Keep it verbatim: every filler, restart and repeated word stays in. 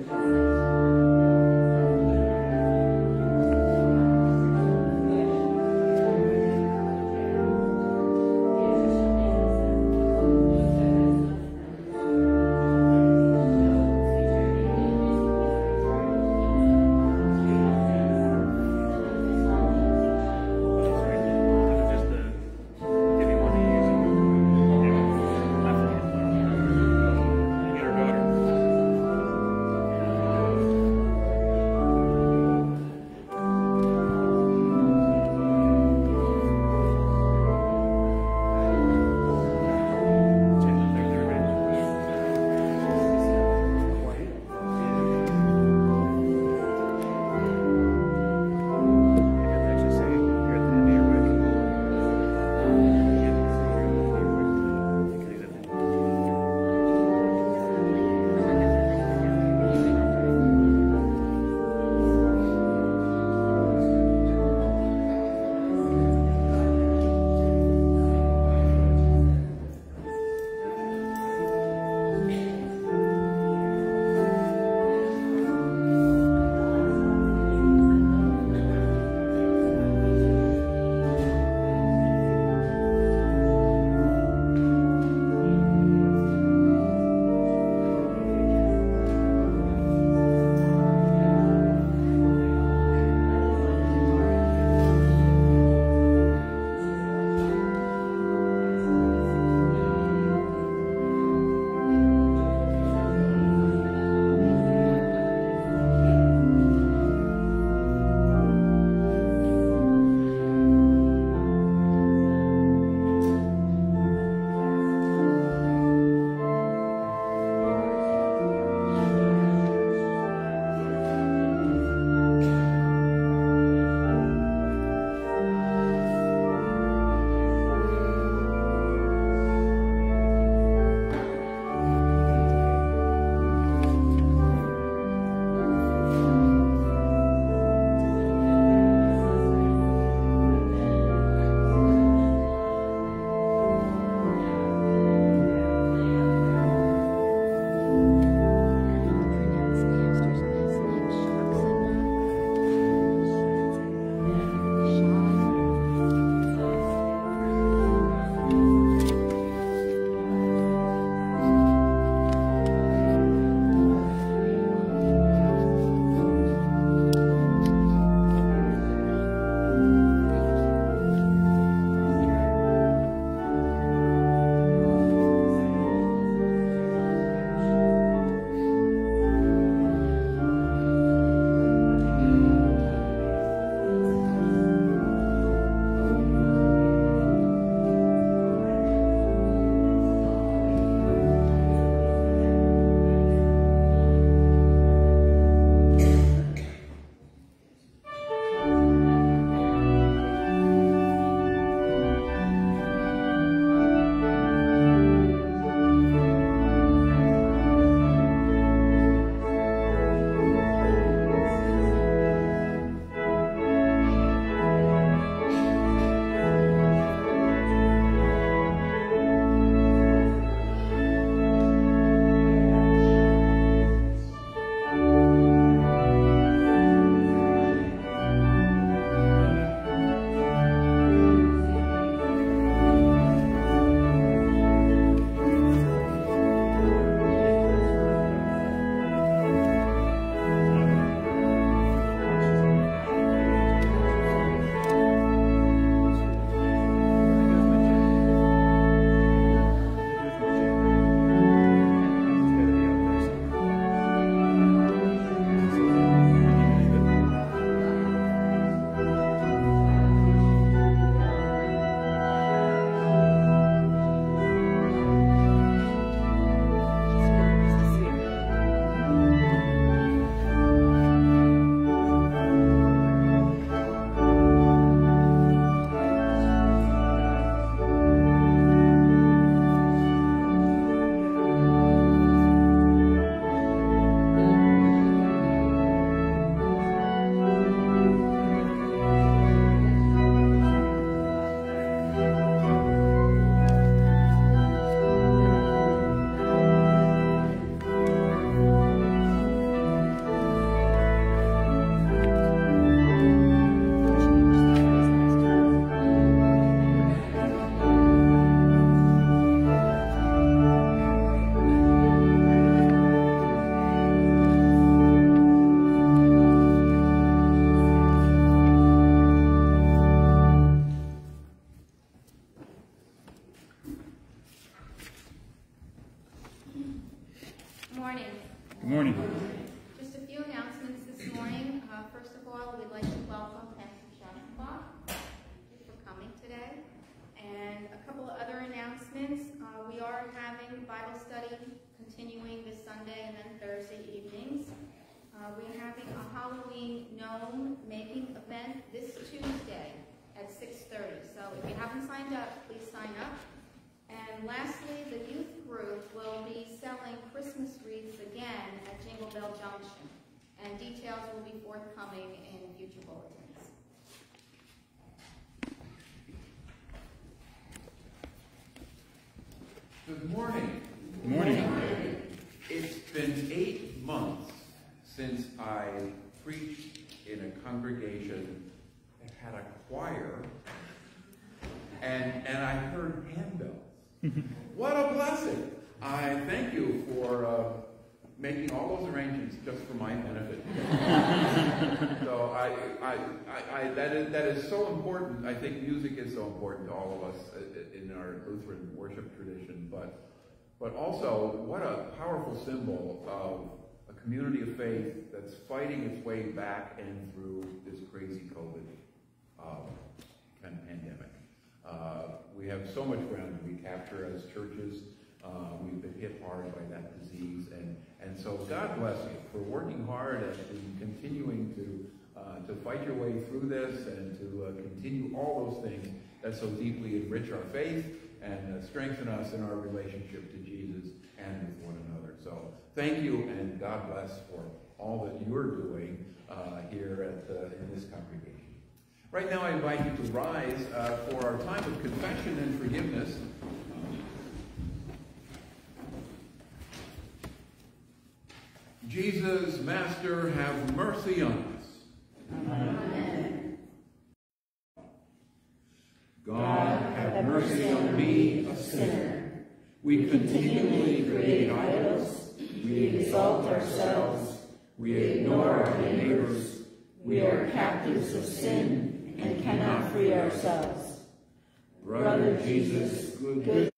Just, uh, give me one of these. Yeah. Get her daughter. morning. Just a few announcements this morning. Uh, first of all, we'd like to welcome Pastor Schachenbach for coming today. And a couple of other announcements. Uh, we are having Bible study continuing this Sunday and then Thursday evenings. Uh, we're having a Halloween gnome making event this Tuesday at six thirty. So if you haven't signed up, please sign up. And lastly, the youth group will be selling Christmas wreaths again at Jingle Bell Junction. And details will be forthcoming in future bulletins. Good morning. Good morning. It's been eight months since I preached in a congregation that had a choir, and, and I heard handbells. What a blessing! I thank you for uh, making all those arrangements just for my benefit. So I, I, I, I, that is that is so important. I think music is so important to all of us in our Lutheran worship tradition, but but also what a powerful symbol of a community of faith that's fighting its way back and through this crazy COVID um, pandemic. Uh, we have so much ground to recapture as churches. Uh, we've been hit hard by that disease, and and so God bless you for working hard and continuing to uh, to fight your way through this and to uh, continue all those things that so deeply enrich our faith and uh, strengthen us in our relationship to Jesus and with one another. So thank you, and God bless for all that you're doing uh, here at uh, in this congregation. Right now, I invite you to rise uh, for our time of confession and forgiveness. Jesus, Master, have mercy on us. Amen. God, have mercy on me, a sinner. We continually create idols. We exalt ourselves. We ignore our neighbors. We are captives of sin and cannot free ourselves. Brother Jesus, good